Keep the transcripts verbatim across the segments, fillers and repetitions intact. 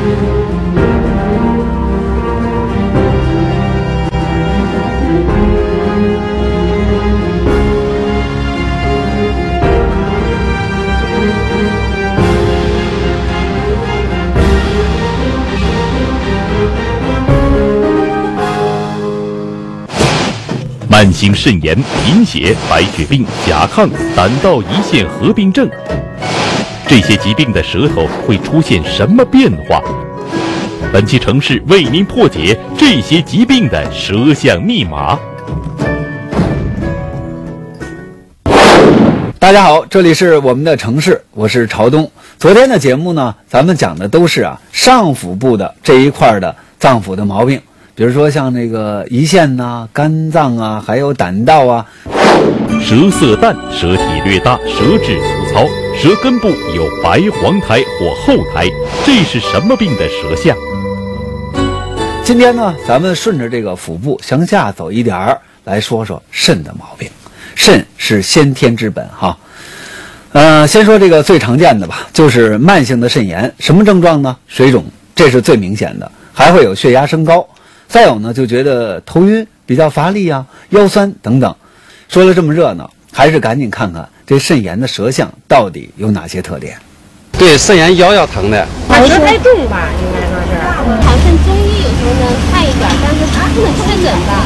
慢性肾炎、贫血、白血病、甲亢、胆道胰腺合并症，这些疾病的舌头会出现什么变化？本期城市为您破解这些疾病的舌象密码。 大家好，这里是我们的城市，我是朝东。昨天的节目呢，咱们讲的都是啊上腹部的这一块的脏腑的毛病。比如说像那个胰腺呐、肝脏啊，还有胆道啊。 舌色淡，舌体略大，舌质粗糙，舌根部有白黄苔或厚苔，这是什么病的舌象？ 今天呢，咱们顺着这个腹部向下走一点儿，来说说肾的毛病。肾是先天之本哈。呃，先说这个最常见的吧，就是慢性的肾炎。什么症状呢？水肿，这是最明显的，还会有血压升高。再有呢，就觉得头晕、比较乏力啊、腰酸等等。说了这么热闹，还是赶紧看看这肾炎的舌象到底有哪些特点。 对，肾炎腰要疼的。 他舌苔重吧，应该说是。好像中医有时候能看一点，但是他不能确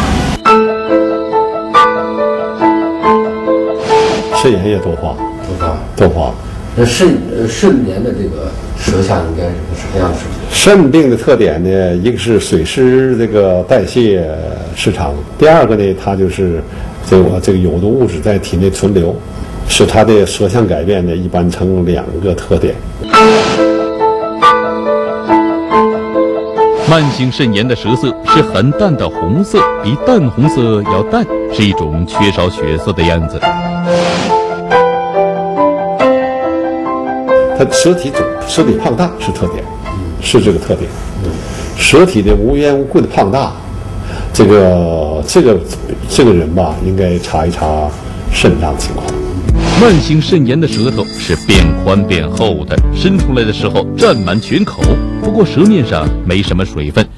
诊的。 肾炎也多发， 多发， 多发。 那肾呃肾炎的这个舌象应该是个什么样的？ 肾病的特点呢，一个是水湿这个代谢失常，第二个呢，它就是这个这个有毒物质在体内存留，使它的舌象改变呢，一般呈两个特点。 慢性肾炎的舌色是很淡的红色，比淡红色要淡，是一种缺少血色的样子。 它舌体肿、舌体胖大是特点，是这个特点。舌体的无缘无故的胖大，这个这个这个人吧，应该查一查肾脏情况。 慢性肾炎的舌头是变宽变厚的，伸出来的时候占满全口，不过舌面上没什么水分。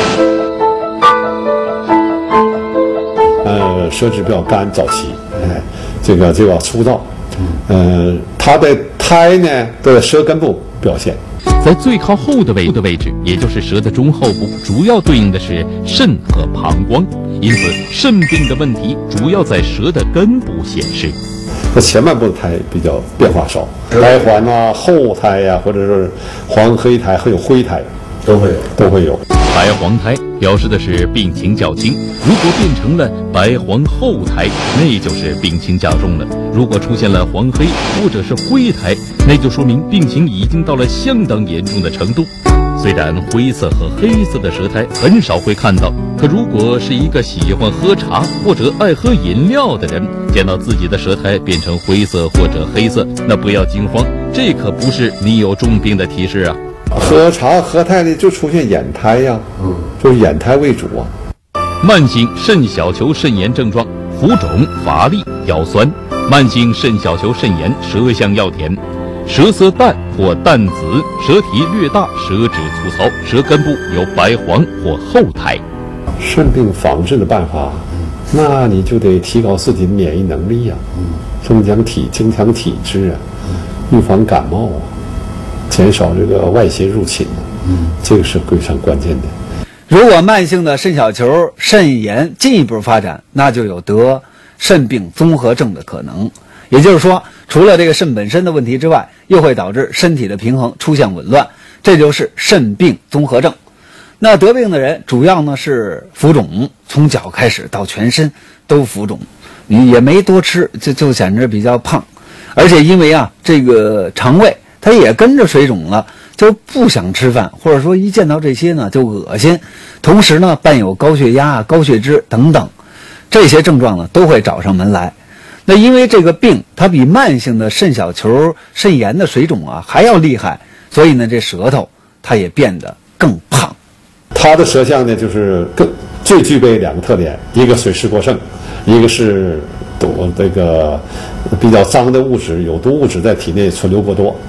呃，舌质比较干燥气，哎，这个这个粗糙。呃，它的苔呢都在舌根部表现， 在最靠后的位的位置，也就是舌的中后部，主要对应的是肾和膀胱，因此肾病的问题主要在舌的根部显示。 它前半部的苔比较变化少，白环啊、厚苔呀、啊，或者是黄黑苔还有灰苔， 都会有， 都会有。 白黄苔表示的是病情较轻，如果变成了白黄厚苔，那就是病情较重了。如果出现了黄黑或者是灰苔，那就说明病情已经到了相当严重的程度。虽然灰色和黑色的舌苔很少会看到，可如果是一个喜欢喝茶或者爱喝饮料的人，见到自己的舌苔变成灰色或者黑色，那不要惊慌，这可不是你有重病的提示啊。 喝茶喝太呢就出现眼苔呀，嗯，就是眼苔为主啊。 慢性肾小球肾炎症状：浮肿、乏力、腰酸。慢性肾小球肾炎舌象要点：舌色淡或淡紫，舌体略大，舌质粗糙，舌根部有白黄或厚苔。 肾病防治的办法，那你就得提高自己的免疫能力呀、啊，增强体增强体质啊，预防感冒啊，减少这个外邪入侵啊，嗯，这个是非常关键的。 如果慢性的肾小球肾炎进一步发展，那就有得肾病综合症的可能。也就是说，除了这个肾本身的问题之外，又会导致身体的平衡出现紊乱，这就是肾病综合症。那得病的人主要呢是浮肿，从脚开始到全身都浮肿，你也没多吃，就就显得比较胖，而且因为啊这个肠胃它也跟着水肿了，就不想吃饭，或者说一见到这些呢就恶心，同时呢伴有高血压、高血脂等等，这些症状呢都会找上门来。那因为这个病它比慢性的肾小球肾炎的水肿啊还要厉害，所以呢这舌头它也变得更胖。 它的舌象呢就是更最具备两个特点，一个水湿过盛，一个是多这个比较脏的物质、有毒物质在体内存留过多。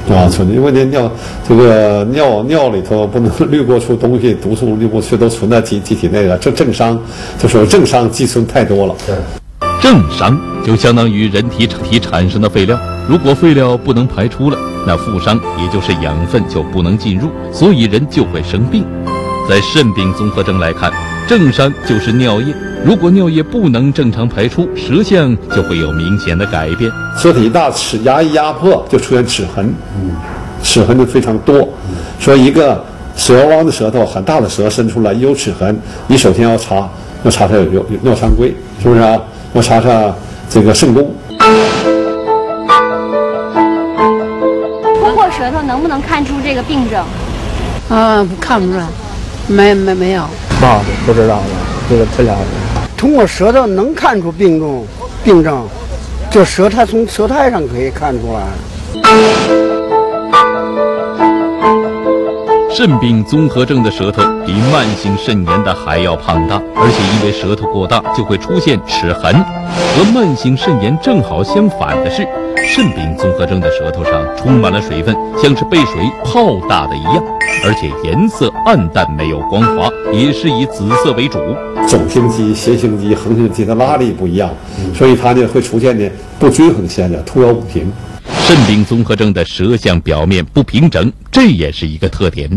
啊，存因为那尿这个尿尿里头不能滤过出东西，毒素滤过去都存在机机体内了。这正伤就说正伤积存太多了。 对， 正伤就相当于人体体产生的废料，如果废料不能排出了，那负伤也就是养分就不能进入，所以人就会生病。在肾病综合征来看，正伤就是尿液，如果尿液不能正常排出，舌象就会有明显的改变。 舌体一大，齿牙一压迫就出现齿痕，嗯，齿痕就非常多。嗯、所以一个蛇汪的舌头，很大的舌伸出来有齿痕，你首先要查，要查查有有尿常规，是不是啊？要查查这个肾功。 通过舌头能不能看出这个病症？ 啊，看不出来，没没没有。 啊，不知道了，这个不了解。通过舌头能看出病症，病症，就舌苔从舌苔上可以看出来。 肾病综合征的舌头比慢性肾炎的还要胖大，而且因为舌头过大就会出现齿痕。和慢性肾炎正好相反的是，肾病综合征的舌头上充满了水分，像是被水泡大的一样，而且颜色暗淡，没有光滑，也是以紫色为主。 纵行肌、斜行肌、横行肌的拉力不一样，所以它呢会出现呢不均衡现象，凸凹不平。 肾病综合征的舌象表面不平整，这也是一个特点。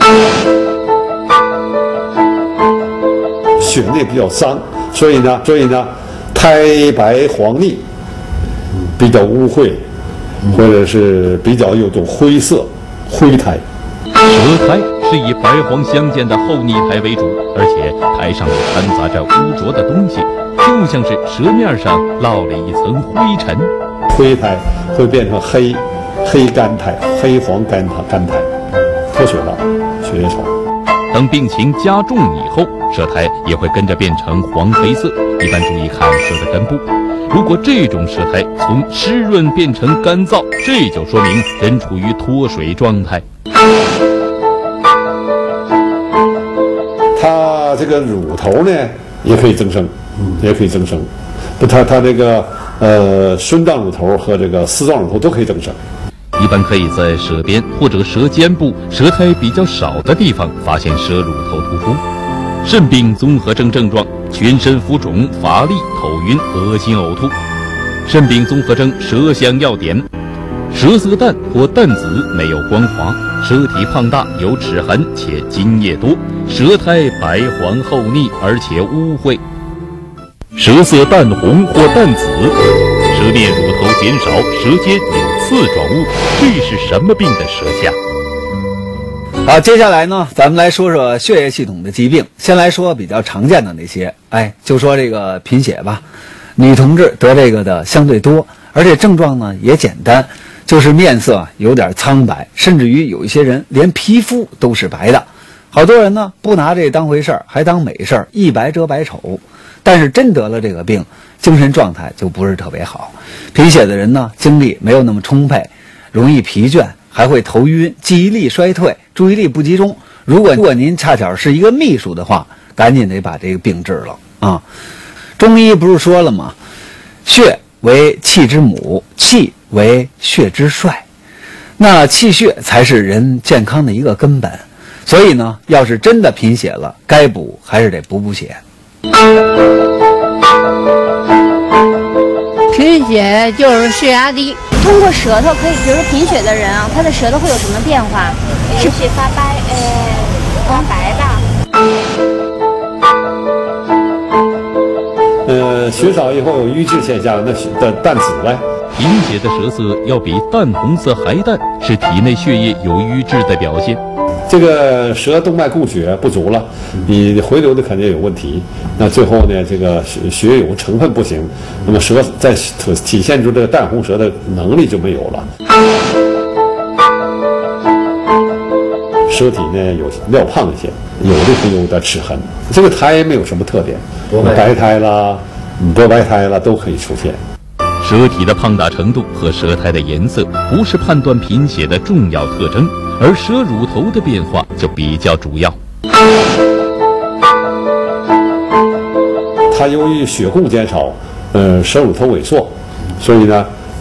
血内比较脏，所以呢，所以呢，苔白黄腻，比较污秽，或者是比较有种灰色灰苔。 舌苔是以白黄相间的厚腻苔为主，而且苔上面掺杂着污浊的东西，就像是舌面上落了一层灰尘。 灰苔会变成黑黑干苔、黑黄干苔、干苔，脱血了，血液稠。 等病情加重以后，舌苔也会跟着变成黄黑色，一般注意看舌的根部。如果这种舌苔从湿润变成干燥，这就说明人处于脱水状态。 它这个乳头呢也可以增生，也可以增生。不，它它这个呃孙状乳头和这个丝状乳头都可以增生。 一般可以在舌边或者舌尖部舌苔比较少的地方发现舌乳头突出。肾病综合征症状：全身浮肿、乏力、头晕、恶心、呕吐。肾病综合征舌象要点：舌色淡或淡紫，没有光滑，舌体胖大，有齿痕且津液多，舌苔白黄厚腻而且污秽。舌色淡红或淡紫，舌面乳头减少，舌尖有刺状物，这是什么病的舌象？ 好，接下来呢，咱们来说说血液系统的疾病。先来说比较常见的那些，哎，就说这个贫血吧，女同志得这个的相对多，而且症状呢也简单，就是面色有点苍白，甚至于有一些人连皮肤都是白的。好多人呢不拿这当回事儿，还当美事儿，一白遮百丑。但是真得了这个病，精神状态就不是特别好。贫血的人呢，精力没有那么充沛，容易疲倦，还会头晕，记忆力衰退，注意力不集中。如果如果您恰巧是一个秘书的话，赶紧得把这个病治了啊！中医不是说了吗？血为气之母，气为血之帅，那气血才是人健康的一个根本。所以呢，要是真的贫血了，该补还是得补补血。 贫血就是血压低。 通过舌头可以，比如说贫血的人啊，他的舌头会有什么变化？是血发白，呃，发白的。 呃，血少以后有瘀滞现象，那的淡紫呗。 贫血的舌色要比淡红色还淡，是体内血液有瘀滞的表现。 这个舌动脉供血不足了，你回流的肯定有问题。那最后呢，这个血血有成分不行，那么舌在体现出这个淡红舌的能力就没有了。舌体呢有料胖一些，有的是有点齿痕。这个苔没有什么特点，白苔啦、多白苔啦都可以出现。 舌体的胖大程度和舌苔的颜色不是判断贫血的重要特征，而舌乳头的变化就比较主要。它由于血供减少，呃，舌乳头萎缩，所以呢，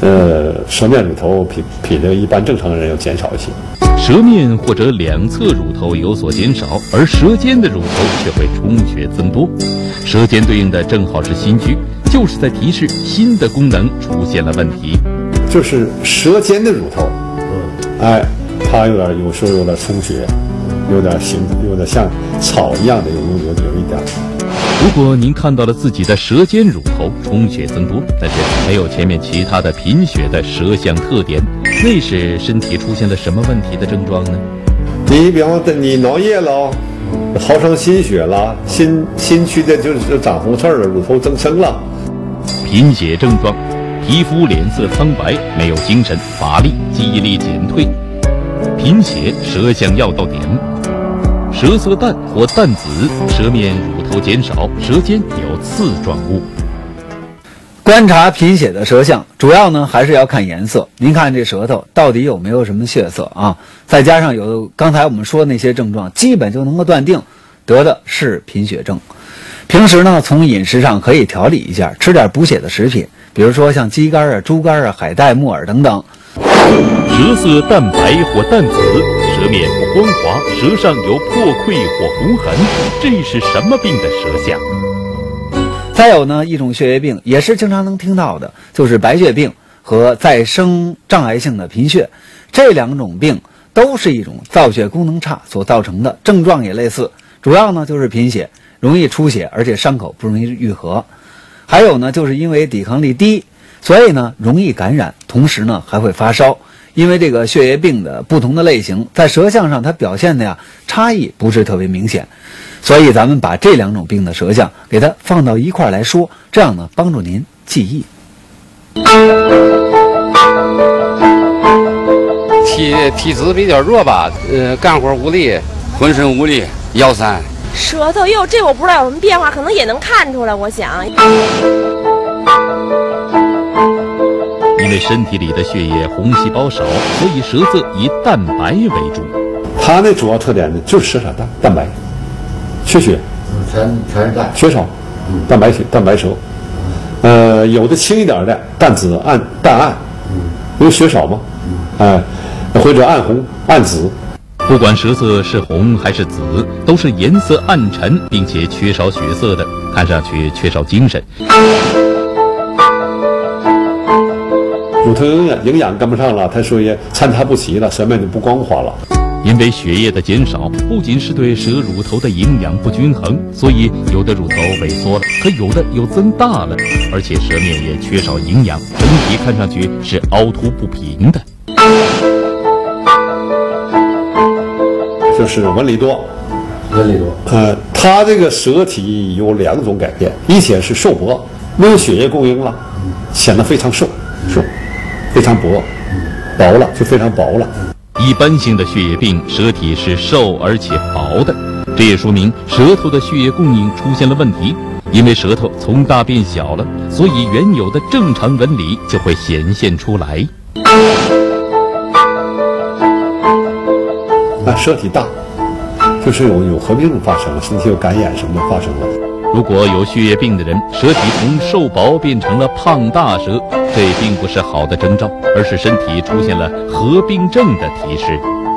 呃，舌面乳头比比这个一般正常人要减少一些。 舌面或者两侧乳头有所减少，而舌尖的乳头却会充血增多。舌尖对应的正好是心区，就是在提示心的功能出现了问题。 就是舌尖的乳头，哎，它有点有时候有点充血，有点形，有点像草一样的，有有有一点。 如果您看到了自己的舌尖乳头充血增多，但是没有前面其他的贫血的舌象特点，那是身体出现了什么问题的症状呢？ 你比方说你熬夜了，耗上心血了，心心区的就是长红刺了，乳头增生了。 贫血症状：皮肤脸色苍白，没有精神，乏力，记忆力减退。贫血舌象要到点，舌色淡或淡紫，舌面乳头减少，舌尖有刺状物。 观察贫血的舌象，主要呢还是要看颜色。您看这舌头到底有没有什么血色啊？再加上有刚才我们说那些症状，基本就能够断定得的是贫血症。平时呢，从饮食上可以调理一下，吃点补血的食品，比如说像鸡肝啊、猪肝啊、海带、木耳等等。 舌色淡白或淡紫，舌面不光滑，舌上有破溃或红痕，这是什么病的舌象？ 再有呢，一种血液病也是经常能听到的，就是白血病和再生障碍性的贫血。这两种病都是一种造血功能差所造成的，症状也类似，主要呢就是贫血，容易出血，而且伤口不容易愈合。还有呢，就是因为抵抗力低，所以呢容易感染，同时呢还会发烧。因为这个血液病的不同的类型，在舌象上它表现的呀差异不是特别明显，所以咱们把这两种病的舌象给它放到一块儿来说，这样呢帮助您记忆。 体体质比较弱吧，呃，干活无力，浑身无力，腰酸。 舌头哟，这我不知道有什么变化，可能也能看出来。我想， 因为身体里的血液红细胞少，所以舌色以淡白为主。 它那主要特点呢，就是舌色淡淡白，缺血， 全全是淡， 缺少，淡白血淡白舌。呃，有的轻一点的淡紫暗淡暗，因为血少嘛，哎、呃，或者暗红暗紫。 不管舌色是红还是紫，都是颜色暗沉，并且缺少血色的，看上去缺少精神。 乳头营养营养跟不上了，它属于参差不齐了，舌面就不光滑了。 因为血液的减少，不仅是对舌乳头的营养不均衡，所以有的乳头萎缩了，可有的又增大了，而且舌面也缺少营养，整体看上去是凹凸不平的。 就是纹理多， 纹理多。 呃，它这个舌体有两种改变，一些是瘦薄，没有血液供应了，显得非常瘦，瘦，非常薄，薄了就非常薄了。 一般性的血液病，舌体是瘦而且薄的，这也说明舌头的血液供应出现了问题。因为舌头从大变小了，所以原有的正常纹理就会显现出来。 啊，舌体大，就是有有合并发生了，身体有感染什么的发生了。 如果有血液病的人，舌体从瘦薄变成了胖大舌，这并不是好的征兆，而是身体出现了合并症的提示。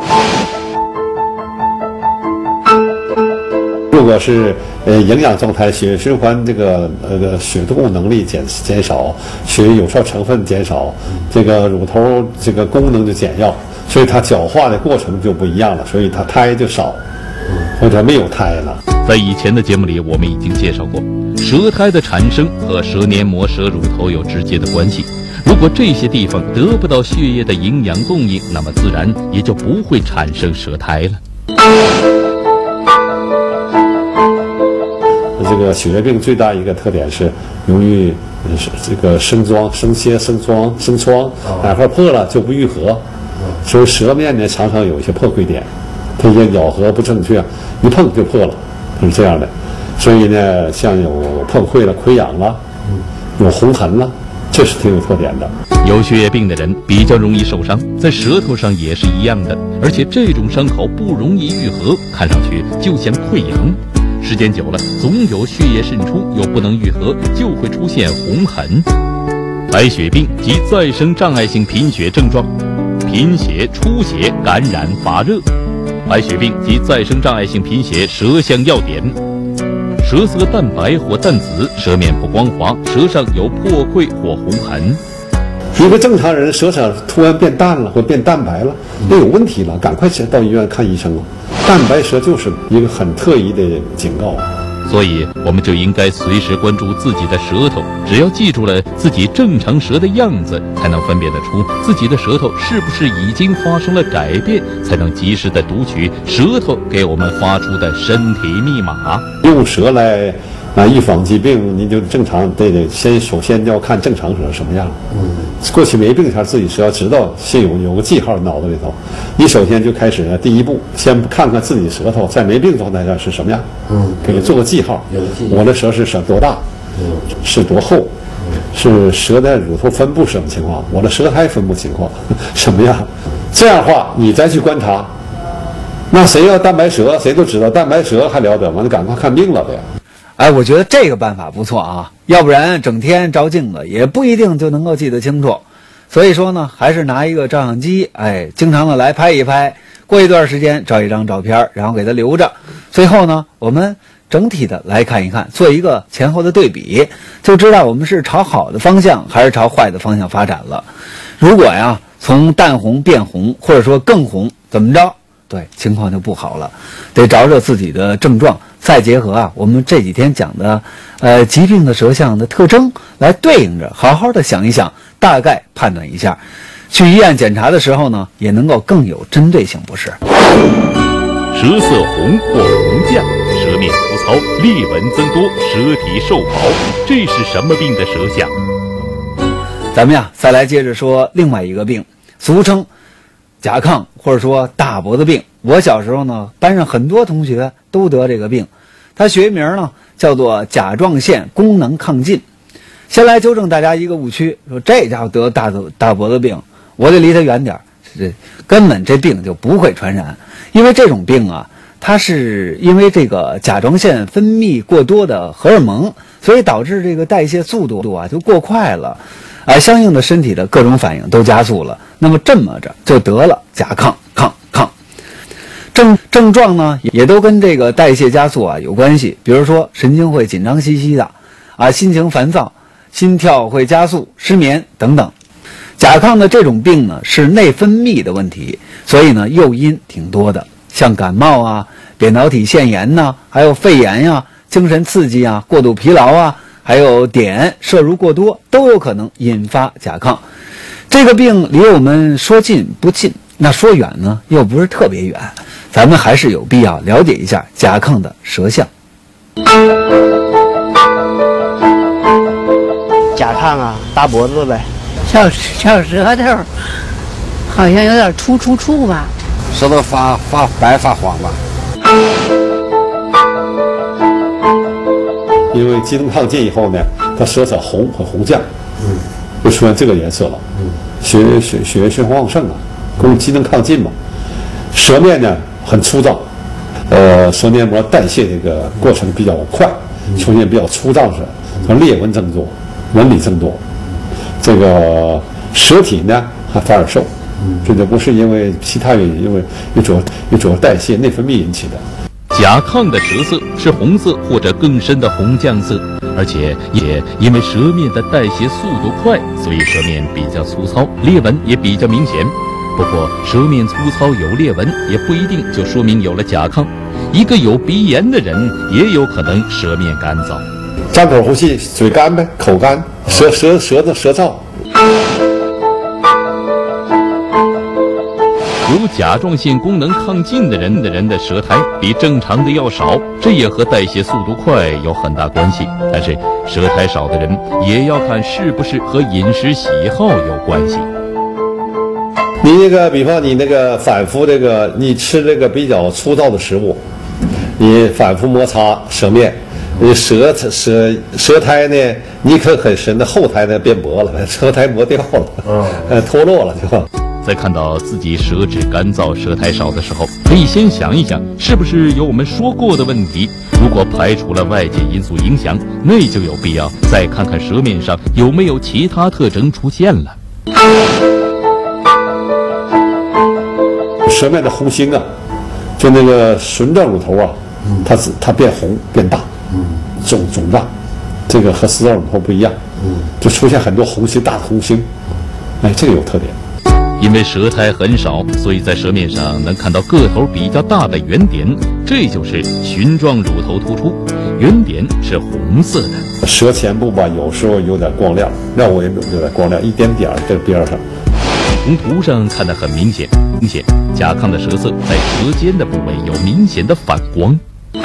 如果是呃营养状态、血液循环这个呃血动能力减减少，血液有效成分减少，这个乳头这个功能就减弱，所以它角化的过程就不一样了，所以它胎就少，或者没有胎了。 在以前的节目里，我们已经介绍过，舌苔的产生和舌黏膜、舌乳头有直接的关系。如果这些地方得不到血液的营养供应，那么自然也就不会产生舌苔了。 这个血液病最大一个特点是容易这个生疮、生疖、生疮、生疮，哪块破了就不愈合，所以舌面呢常常有一些破溃点，它一些咬合不正确，一碰就破了，是这样的。所以呢，像有破溃了、溃疡了，有红痕了，这是挺有特点的。 有血液病的人比较容易受伤，在舌头上也是一样的，而且这种伤口不容易愈合，看上去就像溃疡。时间久了，总有血液渗出，又不能愈合，就会出现红痕。 白血病及再生障碍性贫血症状：贫血、出血、感染、发热。白血病及再生障碍性贫血舌象要点：舌色淡白或淡紫，舌面不光滑，舌上有破溃或红痕。 一个正常人舌上突然变淡了或变淡白了，那有问题了，赶快到医院看医生了。淡白舌就是一个很特异的警告。 所以我们就应该随时关注自己的舌头，只要记住了自己正常舌的样子，才能分辨得出自己的舌头是不是已经发生了改变，才能及时的读取舌头给我们发出的身体密码。 用舌来啊预防疾病，你就正常得得先首先要看正常舌什么样。嗯，过去没病前自己是要知道先有有个记号脑子里头，你首先就开始呢，第一步先看看自己舌头在没病状态下是什么样。嗯，给它做个记号。我的舌是什多大？嗯，是多厚？嗯，是舌在乳头分布什么情况？我的舌苔分布情况什么样？这样的话你再去观察。那谁要淡白舌，谁都知道淡白舌还了得吗？那赶快看病了呗。 哎，我觉得这个办法不错啊，要不然整天照镜子也不一定就能够记得清楚。所以说呢，还是拿一个照相机，哎，经常的来拍一拍，过一段时间照一张照片，然后给它留着。最后呢，我们整体的来看一看，做一个前后的对比，就知道我们是朝好的方向还是朝坏的方向发展了。如果呀，从淡红变红，或者说更红，怎么着？对，情况就不好了，得找找自己的症状，再结合啊我们这几天讲的呃疾病的舌象的特征来对应着，好好的想一想，大概判断一下，去医院检查的时候呢，也能够更有针对性，不是？ 舌色红或红绛，舌面浮糙，裂纹增多，舌体瘦薄，这是什么病的舌象？ 咱们呀，再来接着说另外一个病，俗称甲亢或者说大脖子病。我小时候呢，班上很多同学都得这个病，它学名呢叫做甲状腺功能亢进。先来纠正大家一个误区，说这家伙得大大脖子病，我得离他远点，这根本这病就不会传染。因为这种病啊，它是因为这个甲状腺分泌过多的荷尔蒙，所以导致这个代谢速度啊就过快了，啊，相应的身体的各种反应都加速了，那么这么着就得了甲亢亢亢。症症状呢也都跟这个代谢加速啊有关系，比如说神经会紧张兮兮的，啊，心情烦躁，心跳会加速，失眠等等。甲亢的这种病呢是内分泌的问题，所以呢诱因挺多的，像感冒啊、扁桃体腺炎呐、啊，还有肺炎呀、啊、精神刺激啊、过度疲劳啊，还有碘摄入过多，都有可能引发甲亢。这个病离我们说近不近，那说远呢又不是特别远，咱们还是有必要了解一下甲亢的舌象。 甲亢啊，大脖子呗， 小小舌头，好像有点突出处吧， 舌头发发白发黄吧。 因为机能亢进以后呢，它舌色红和红绛，嗯，就出现这个颜色了。嗯，血血血液循环旺盛啊，供机能亢进嘛。舌面呢很粗糙，呃，舌黏膜代谢这个过程比较快，出现比较粗糙的，它裂纹增多，纹理增多。这个舌体呢还反而瘦，这就不是因为其他原因，因为也主要也主要代谢内分泌引起的。 甲亢的舌色是红色或者更深的红绛色，而且也因为舌面的代谢速度快，所以舌面比较粗糙，裂纹也比较明显。不过舌面粗糙有裂纹也不一定就说明有了甲亢，一个有鼻炎的人也有可能舌面干燥。 张口呼吸，嘴干呗，口干，舌舌舌的舌燥。 有甲状腺功能亢进的人的人的舌苔比正常的要少，这也和代谢速度快有很大关系。但是舌苔少的人也要看是不是和饮食喜好有关系。 你那个，比方你那个反复这个，你吃这个比较粗糙的食物，你反复摩擦舌面，你舌舌舌苔呢，泥坑很深的后苔呢变薄了，舌苔磨掉了，嗯，呃，脱落了就。 在看到自己舌质干燥、舌苔少的时候，可以先想一想，是不是有我们说过的问题。 如果排除了外界因素影响，那就有必要再看看舌面上有没有其他特征出现了。 舌面的红星啊，就那个唇状乳头啊，它它变红变大，肿肿胀，这个和丝状乳头不一样，就出现很多红星，大的红星，哎，这个有特点。 因为舌苔很少，所以在舌面上能看到个头比较大的圆点，这就是裙状乳头突出，圆点是红色的。 舌前部吧，有时候有点光亮，让我也有点光亮，一点点儿在边上。 从图上看得很明显，明显甲亢的舌色在舌尖的部位有明显的反光。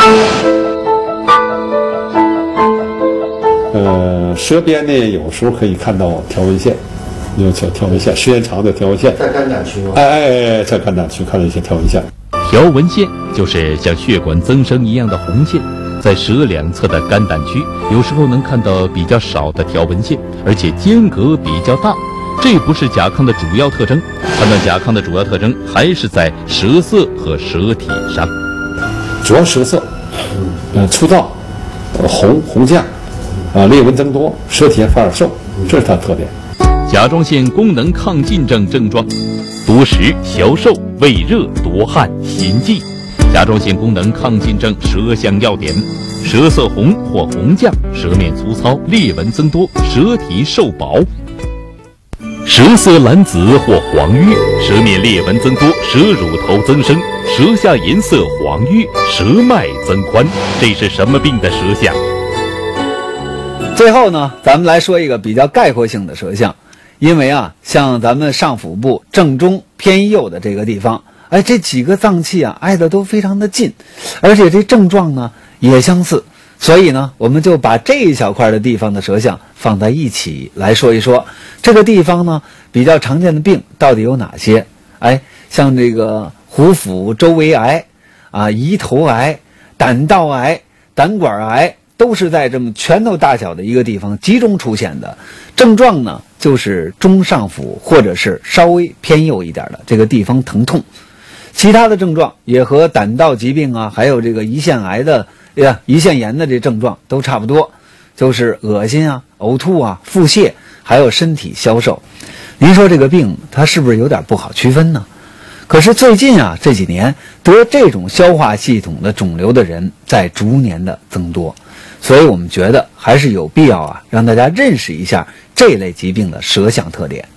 呃，舌边呢，有时候可以看到条纹线。有条条纹线，时间长的条纹线， 在肝胆区吗？ 哎哎哎，在肝胆区看到一些条纹线。 条纹线就是像血管增生一样的红线，在舌两侧的肝胆区，有时候能看到比较少的条纹线，而且间隔比较大。这不是甲亢的主要特征，判断甲亢的主要特征还是在舌色和舌体上。 主要舌色，呃，粗糙，呃，红红绛，啊，裂纹增多，舌体发点瘦，这是它的特点。 甲状腺功能亢进症症状：多食、消瘦、胃热、多汗、心悸。甲状腺功能亢进症舌象要点：舌色红或红绛，舌面粗糙，裂纹增多，舌体瘦薄。舌色蓝紫或黄瘀，舌面裂纹增多，舌乳头增生，舌下颜色黄瘀，舌脉增宽。这是什么病的舌象？ 最后呢，咱们来说一个比较概括性的舌象。因为啊，像咱们上腹部正中偏右的这个地方，哎，这几个脏器啊挨得都非常的近，而且这症状呢也相似，所以呢，我们就把这一小块的地方的舌象放在一起来说一说。这个地方呢比较常见的病到底有哪些？哎，像这个壶腹周围癌啊、胰头癌、胆道癌、胆管癌，都是在这么拳头大小的一个地方集中出现的。症状呢就是中上腹或者是稍微偏右一点的这个地方疼痛。其他的症状也和胆道疾病啊，还有这个胰腺癌的呀、胰腺炎的这症状都差不多，就是恶心啊、呕吐啊、腹泻，还有身体消瘦。您说这个病它是不是有点不好区分呢？可是最近啊这几年得这种消化系统的肿瘤的人在逐年的增多，所以我们觉得还是有必要啊让大家认识一下这类疾病的舌象特点。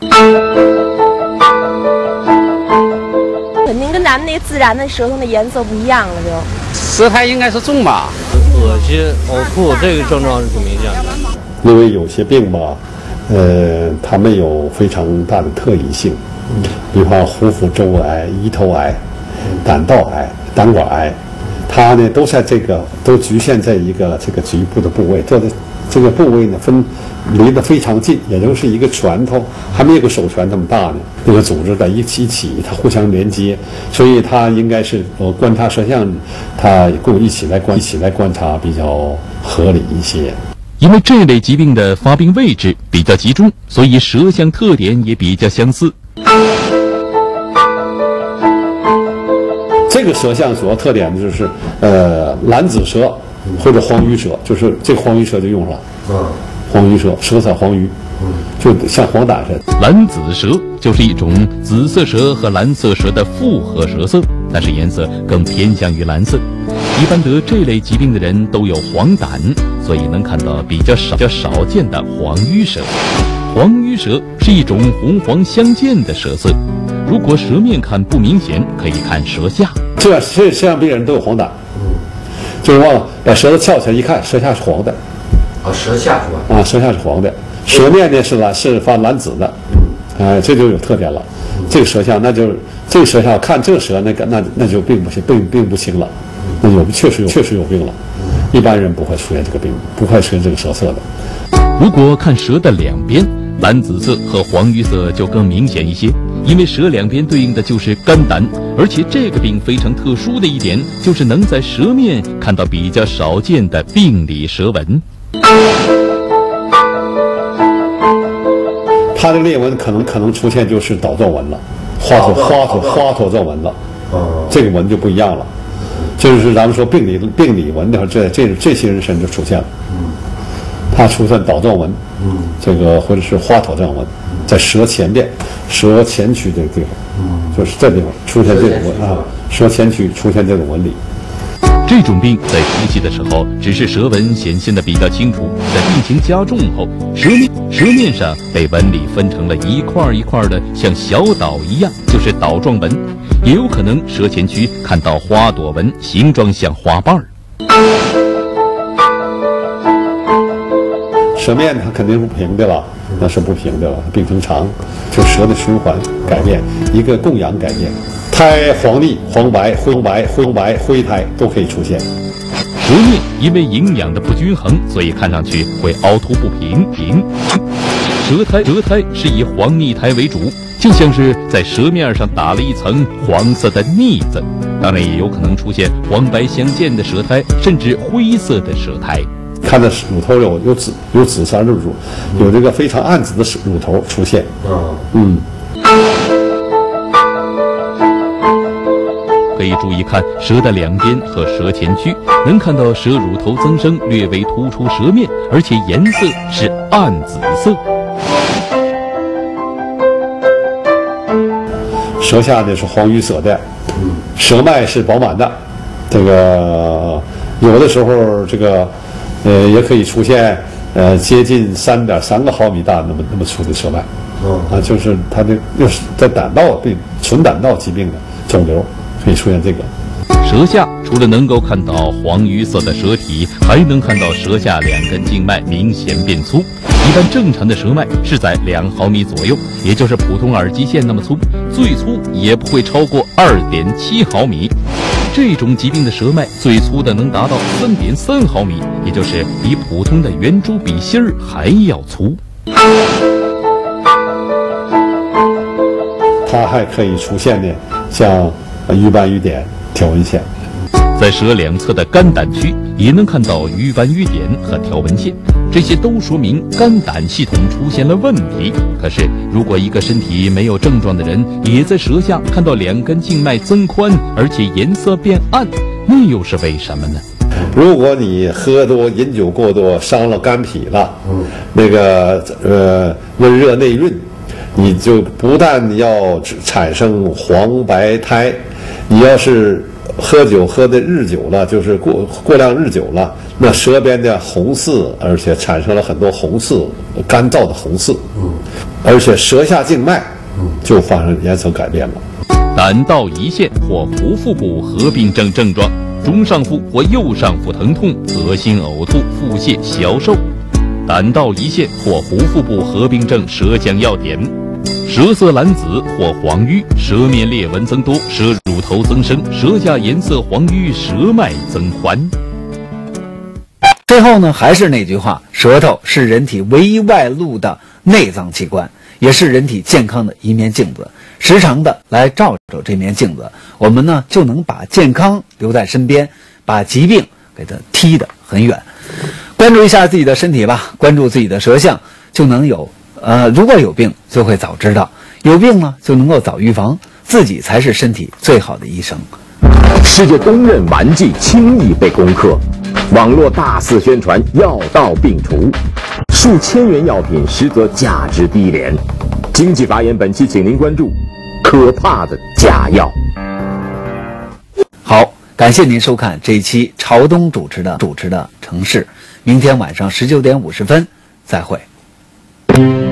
肯定跟咱们那自然的舌头的颜色不一样了，就舌苔应该是重吧？ 恶心、呕吐这个症状是挺明显的。 因为有些病吧，呃，它没有非常大的特异性，比方壶腹周围癌、胰头癌、胆道癌、胆管癌，它呢都在这个都局限在一个这个局部的部位，这个这个部位呢分离得非常近，也就是一个拳头还没有个手拳这么大呢，那个组织在一起一起，它互相连接，所以它应该是我观察舌象，它跟我一起来观一起来观察比较合理一些。 因为这类疾病的发病位置比较集中，所以舌象特点也比较相似。 这个舌象主要特点就是呃蓝紫舌或者黄瘀舌，就是这个黄瘀舌就用上了。嗯，黄瘀舌，舌色黄瘀，就像黄疸似的。 蓝紫舌就是一种紫色舌和蓝色舌的复合舌色，但是颜色更偏向于蓝色。一般得这类疾病的人都有黄疸，所以能看到比较少、比较少见的黄瘀舌。黄瘀舌是一种红黄相间的舌色，如果舌面看不明显，可以看舌下。 这样这这样病人都有黄疸，就是忘了把舌头翘起来一看，舌下是黄的。 啊，舌下是吧？ 啊，舌下是黄的，舌面呢是蓝是发蓝紫的，哎、呃，这就有特点了。这个舌象，那就这个舌象看这个舌那个那那就并不行，并并不清了，那有确实有确实有病了。一般人不会出现这个病，不会出现这个舌色的。 如果看舌的两边，蓝紫色和黄瘀色就更明显一些，因为舌两边对应的就是肝胆，而且这个病非常特殊的一点就是能在舌面看到比较少见的病理舌纹。 它的裂纹可能可能出现就是倒状纹了，花头花头花头状纹了，这个纹就不一样了。 就是咱们说病理病理纹的话，这这这些人身就出现了。嗯，它出现倒状纹，嗯，这个或者是花头状纹，在舌前边、舌前区这个地方，嗯，就是这地方出现这种纹啊，舌前区出现这种纹理。 这种病在初期的时候，只是舌纹显现的比较清楚，在病情加重后，舌面舌面上被纹理分成了一块一块的，像小岛一样，就是岛状纹。也有可能舌前区看到花朵纹，形状像花瓣儿。 舌面它肯定是不平的了，那是不平的了，病程长，就舌的循环改变，一个供氧改变。苔黄腻、黄白、灰白、灰白、灰苔都可以出现。 舌面因为营养的不均衡，所以看上去会凹凸不平平。舌苔舌苔是以黄腻苔为主，就像是在舌面上打了一层黄色的腻子。当然也有可能出现黄白相间的舌苔，甚至灰色的舌苔。 看到乳头有有紫有紫色的乳，有这个非常暗紫的乳头出现。嗯。 可以注意看舌的两边和舌前区，能看到舌乳头增生，略微突出舌面，而且颜色是暗紫色。 舌下呢是黄绿色的，舌脉是饱满的，这个有的时候这个呃也可以出现呃接近三点三个毫米大那么那么粗的舌脉，啊，就是它的又是在胆道病纯胆道疾病的肿瘤。可以出现这个。 舌下除了能够看到黄绿色的舌体，还能看到舌下两根静脉明显变粗。一般正常的舌脉是在两毫米左右，也就是普通耳机线那么粗，最粗也不会超过二点七毫米。这种疾病的舌脉最粗的能达到三点三毫米，也就是比普通的圆珠笔芯儿还要粗。 它还可以出现呢，像瘀斑瘀点、条纹线。 在舌两侧的肝胆区也能看到瘀斑瘀点和条纹线，这些都说明肝胆系统出现了问题。可是，如果一个身体没有症状的人也在舌下看到两根静脉增宽，而且颜色变暗，那又是为什么呢？ 如果你喝多、饮酒过多，伤了肝脾了，嗯，那个呃温热内蕴。你就不但要产生黄白苔，你要是喝酒喝的日久了，就是过过量日久了，那舌边的红刺，而且产生了很多红刺，干燥的红刺，嗯，而且舌下静脉，嗯，就发生颜色改变了。 胆道胰腺或壶腹部合并症症状：中上腹或右上腹疼痛、恶心、呕吐、腹泻、消瘦。胆道胰腺或壶腹部合并症舌象要点：舌色蓝紫或黄瘀，舌面裂纹增多，舌乳头增生，舌下颜色黄瘀，舌脉增宽。 最后呢，还是那句话，舌头是人体唯一外露的内脏器官，也是人体健康的一面镜子。时常的来照照这面镜子，我们呢就能把健康留在身边，把疾病给它踢得很远。关注一下自己的身体吧，关注自己的舌象，就能有呃，如果有病就会早知道，有病呢就能够早预防，自己才是身体最好的医生。 世界公认顽疾轻易被攻克，网络大肆宣传药到病除，数千元药品实则价值低廉。经济法眼本期请您关注可怕的假药。 好，感谢您收看这一期朝东主持的主持的城市，明天晚上十九点五十分再会。